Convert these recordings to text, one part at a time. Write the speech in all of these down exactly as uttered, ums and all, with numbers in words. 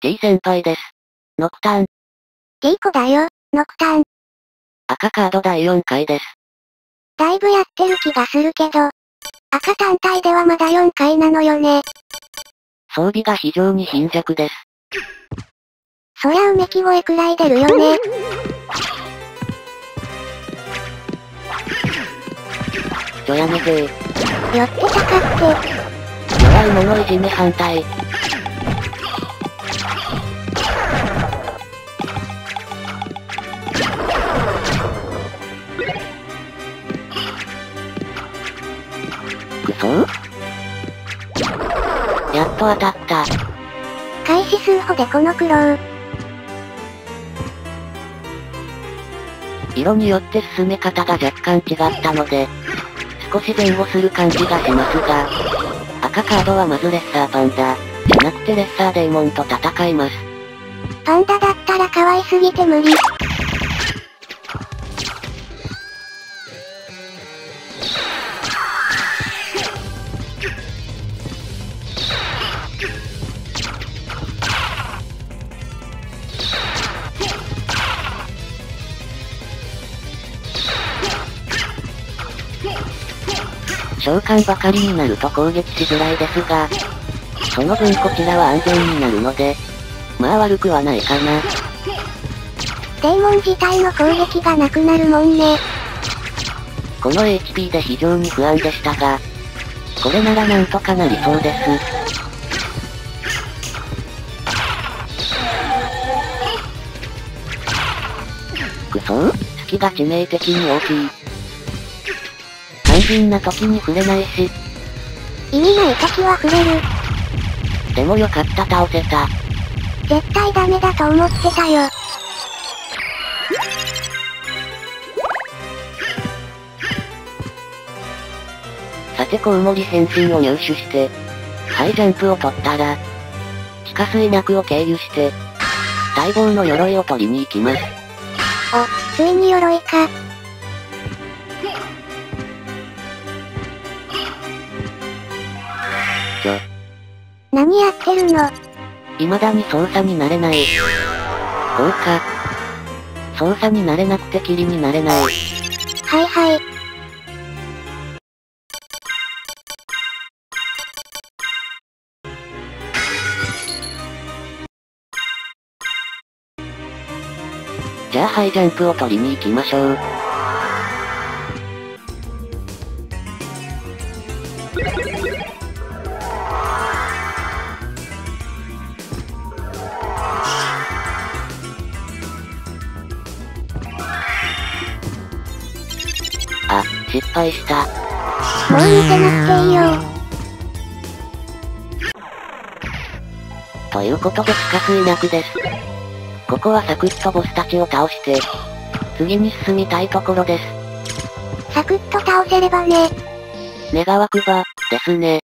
T 先輩です。ノクターン。 T 子だよ、ノクターン。 赤カードだいよんかいです。 だいぶやってる気がするけど。赤単体ではまだよんかいなのよね。 装備が非常に貧弱です。 そりゃうめき声くらい出るよね。 ちょやめてー。 寄ってたかって。 弱い者いじめ反対。くそー？やっと当たった。 開始数歩でこの苦労。 色によって進め方が若干違ったので、少し前後する感じがしますが、赤カードはまずレッサーパンダ、じゃなくてレッサーデーモンと戦います。 パンダだったら可愛すぎて無理。 召喚ばかりになると攻撃しづらいですが、その分こちらは安全になるので、まあ悪くはないかな。 デーモン自体の攻撃がなくなるもんね。 この エイチピー で非常に不安でしたが、これならなんとかなりそうです。くそー？隙が致命的に大きい。肝心な時に触れないし。 意味ない時は触れる。 でもよかった、倒せた。 絶対ダメだと思ってたよ。 さてコウモリ変身を入手して、ハイジャンプを取ったら、地下水脈を経由して、待望の鎧を取りに行きます。 お、ついに鎧か。 ちょ。 何やってるの？ 未だに操作になれない。こうか。操作になれなくてキリになれない。 はいはい。 じゃあハイジャンプを取りに行きましょう。あ、失敗した。 もう見てなくていいよ。 ということで地下水脈です。ここはサクッとボスたちを倒して、次に進みたいところです。 サクッと倒せればね。 願わくば、ですね。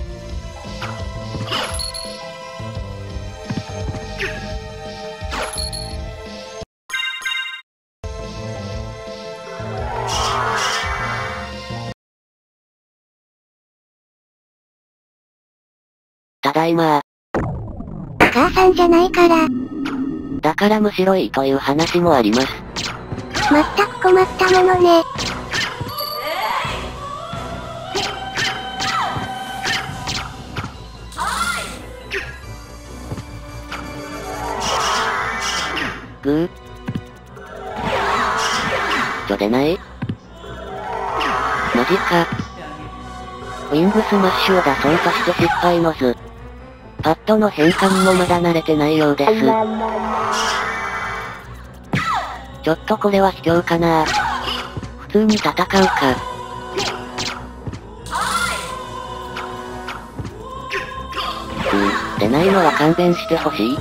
ただいまー。 お母さんじゃないから。 だからむしろいいという話もあります。 まったく困ったものね。 ぐー。ちょ出ない？マジか。ウィングスマッシュを出そうとして失敗の図。パッドの変化にもまだ慣れてないようです。ちょっとこれは卑怯かな。普通に戦うか。うん、出ないのは勘弁してほしい。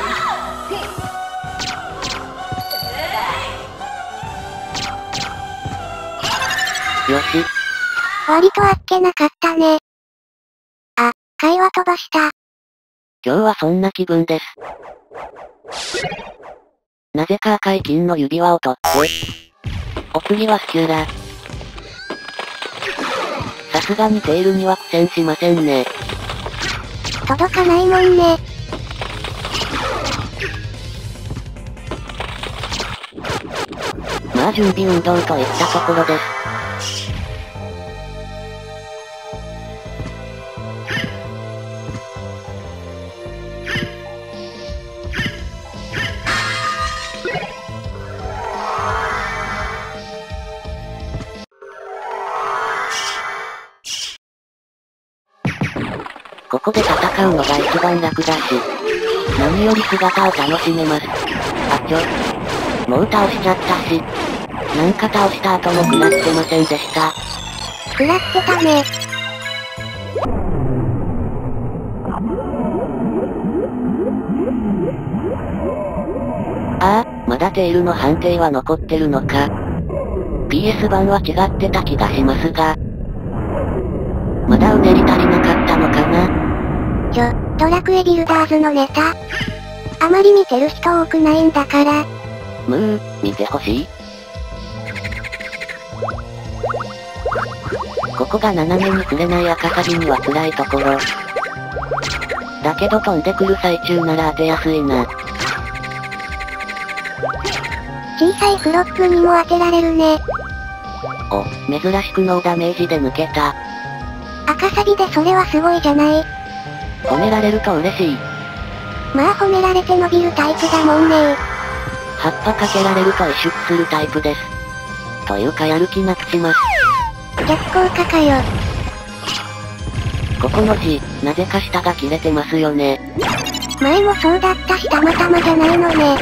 よし。 割とあっけなかったね。あ、会話飛ばした。 今日はそんな気分です。なぜか赤い金の指輪を取って。お次はスキュラ。さすがにテールには苦戦しませんね。 届かないもんね。 は準備運動といったところです。ここで戦うのが一番楽だし、何より姿を楽しめます。あちょ。もう倒しちゃったし。なんか倒した後も食らってませんでした。 食らってたね。 ああ、まだテールの判定は残ってるのか。ピーエス 版は違ってた気がしますが。まだうねり足りなかったのかな。 ちょ、ドラクエビルダーズのネタ。あまり見てる人多くないんだから。 むー、見てほしい。ここが斜めに触れない赤サビには辛いところ。だけど飛んでくる最中なら当てやすいな。 小さいフロップにも当てられるね。 お、珍しくノーダメージで抜けた。 赤サビでそれはすごいじゃない。 褒められると嬉しい。 まあ褒められて伸びるタイプだもんねー。 葉っぱかけられると萎縮するタイプです。というかやる気なくします。 逆効果かよ。 ここの字、なぜか下が切れてますよね。 前もそうだったしたまたまじゃないのね。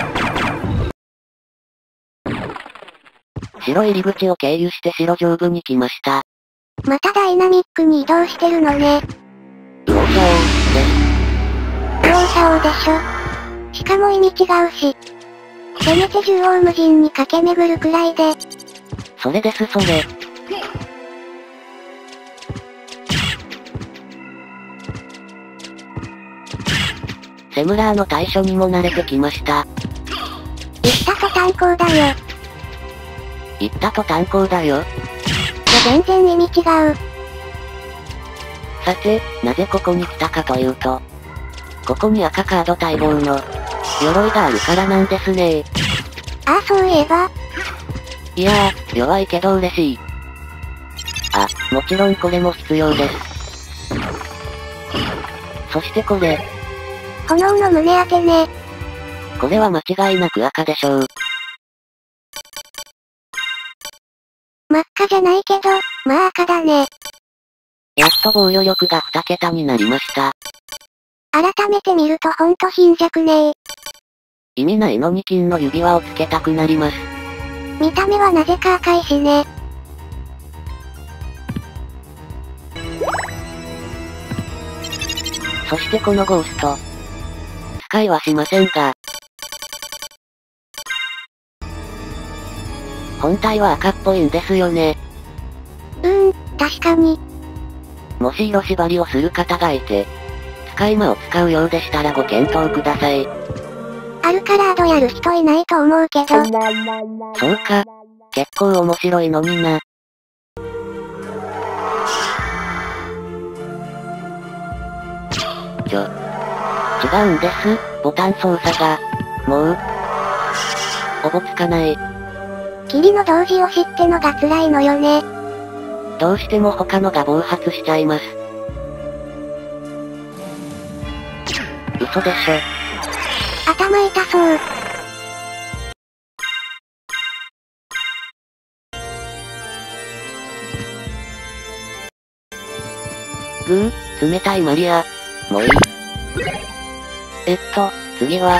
白入り口を経由して白上部に来ました。 またダイナミックに移動してるのね。 右往左往です。 右往左往でしょ。しかも意味違うし。せめて縦横無尽に駆け巡るくらいで。 それですそれ。セムラーの対処にも慣れてきました。 言ったと単行だよ。 言ったと単行だよ。 全然意味違う。 さて、なぜここに来たかというと、ここに赤カード待望の、鎧があるからなんですね。 ああそういえば。 いやー、弱いけど嬉しい。あ、もちろんこれも必要です。そしてこれ。 炎の胸当てね。 これは間違いなく赤でしょう。 真っ赤じゃないけど、まあ赤だね。 やっと防御力がに桁になりました。 改めて見るとほんと貧弱ねー。 意味ないのに金の指輪をつけたくなります。 見た目はなぜか赤いしね。 そしてこのゴースト。使いはしませんが。本体は赤っぽいんですよね。 うーん、確かに。 もし色縛りをする方がいて、使い魔を使うようでしたらご検討ください。 アルカラードやる人いないと思うけど。 そうか。結構面白いのにな。ちょ。違うんです、ボタン操作が。もう。おぼつかない。 霧の同時押しってのが辛いのよね。 どうしても他のが暴発しちゃいます。嘘でしょ。 頭痛そう。 ぐー、冷たいマリア。もういい。えっと、次は。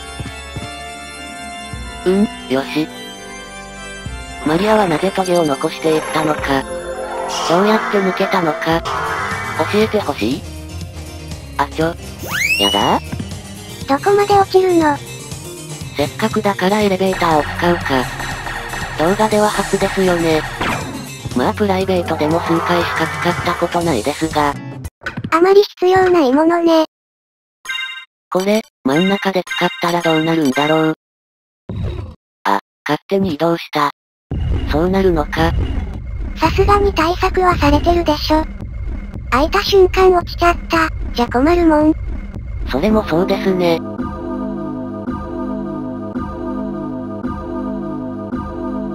うん、よし。マリアはなぜトゲを残していったのか。どうやって抜けたのか。教えてほしい。あちょ。やだどこまで落ちるの？ せっかくだからエレベーターを使うか。動画では初ですよね。まあプライベートでも数回しか使ったことないですが。 あまり必要ないものね。 これ、真ん中で使ったらどうなるんだろう。あ、勝手に移動した。そうなるのか。 さすがに対策はされてるでしょ。開いた瞬間落ちちゃった、じゃ困るもん。 それもそうですね。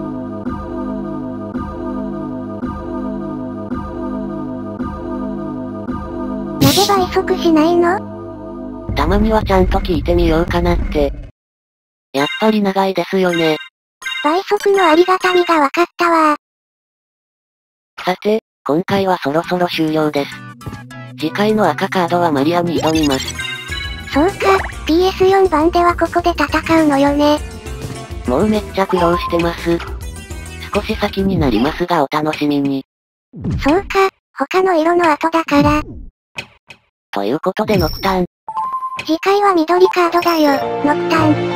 倍速しないの？ たまにはちゃんと聞いてみようかなって。やっぱり長いですよね。 倍速のありがたみがわかったわ。 さて、今回はそろそろ終了です。次回の赤カードはマリアに挑みます。 そうか、ピーエスよん 版ではここで戦うのよね。 もうめっちゃ苦労してます。少し先になりますがお楽しみに。 そうか、他の色の後だから。 ということでノクターン。 次回は緑カードだよ、ノクターン。